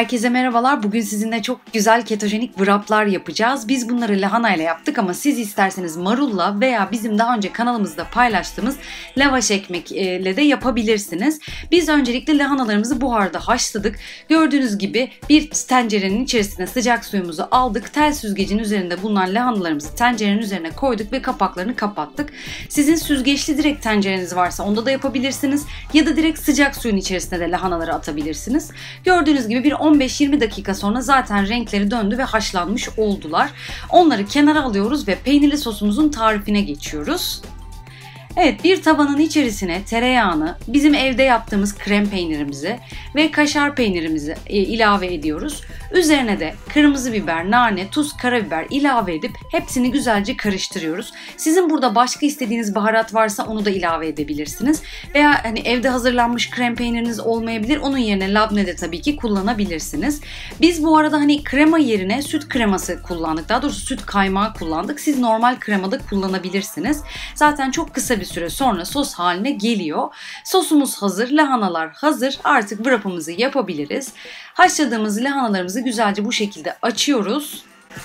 Herkese merhabalar. Bugün sizinle çok güzel ketojenik wraplar yapacağız. Biz bunları lahana ile yaptık ama siz isterseniz marulla veya bizim daha önce kanalımızda paylaştığımız lavaş ekmekle de yapabilirsiniz. Biz öncelikle lahanalarımızı buharda haşladık. Gördüğünüz gibi bir tencerenin içerisine sıcak suyumuzu aldık. Tel süzgecin üzerinde bulunan lahanalarımızı tencerenin üzerine koyduk ve kapaklarını kapattık. Sizin süzgeçli direkt tencereniz varsa onda da yapabilirsiniz. Ya da direkt sıcak suyun içerisine de lahanaları atabilirsiniz. Gördüğünüz gibi bir 15-20 dakika sonra zaten renkleri döndü ve haşlanmış oldular. Onları kenara alıyoruz ve peynirli sosumuzun tarifine geçiyoruz. Evet, bir tavanın içerisine tereyağını, bizim evde yaptığımız krem peynirimizi ve kaşar peynirimizi ilave ediyoruz. Üzerine de kırmızı biber, nane, tuz, karabiber ilave edip hepsini güzelce karıştırıyoruz. Sizin burada başka istediğiniz baharat varsa onu da ilave edebilirsiniz. Veya hani evde hazırlanmış krem peyniriniz olmayabilir. Onun yerine labne de tabii ki kullanabilirsiniz. Biz bu arada hani krema yerine süt kreması kullandık. Daha doğrusu süt kaymağı kullandık. Siz normal kremada kullanabilirsiniz. Zaten çok kısa bir süre sonra sos haline geliyor. Sosumuz hazır, lahanalar hazır. Artık wrap'ımızı yapabiliriz. Haşladığımız lahanalarımızı güzelce bu şekilde açıyoruz.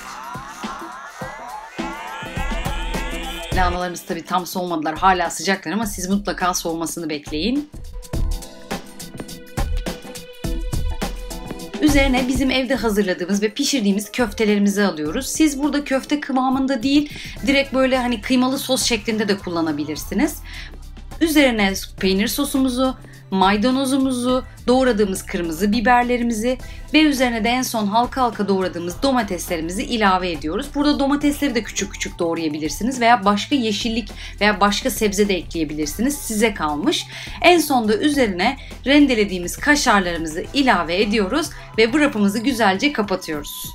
Lahanalarımız tabii tam soğumadılar, hala sıcaklar ama siz mutlaka soğumasını bekleyin. Üzerine bizim evde hazırladığımız ve pişirdiğimiz köftelerimizi alıyoruz. Siz burada köfte kıvamında değil, direkt böyle hani kıymalı sos şeklinde de kullanabilirsiniz. Üzerine peynir sosumuzu, maydanozumuzu, doğradığımız kırmızı biberlerimizi ve üzerine de en son halka halka doğradığımız domateslerimizi ilave ediyoruz. Burada domatesleri de küçük küçük doğrayabilirsiniz veya başka yeşillik veya başka sebze de ekleyebilirsiniz. Size kalmış. En sonda üzerine rendelediğimiz kaşarlarımızı ilave ediyoruz ve wrap'ımızı güzelce kapatıyoruz.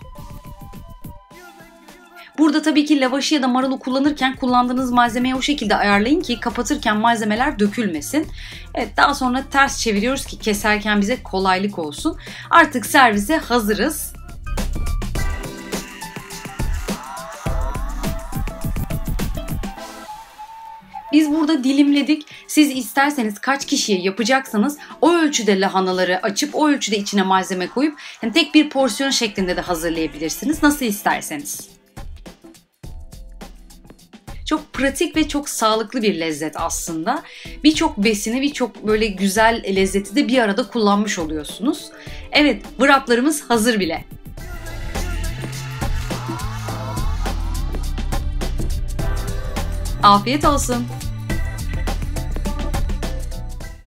Burada tabii ki lavaşı ya da marulu kullanırken kullandığınız malzemeyi o şekilde ayarlayın ki kapatırken malzemeler dökülmesin. Evet, daha sonra ters çeviriyoruz ki keserken bize kolaylık olsun. Artık servise hazırız. Biz burada dilimledik. Siz isterseniz kaç kişiye yapacaksanız o ölçüde lahanaları açıp o ölçüde içine malzeme koyup yani tek bir porsiyon şeklinde de hazırlayabilirsiniz. Nasıl isterseniz. Çok pratik ve çok sağlıklı bir lezzet aslında. Birçok besini, birçok böyle güzel lezzeti de bir arada kullanmış oluyorsunuz. Evet, wraplarımız hazır bile. Afiyet olsun.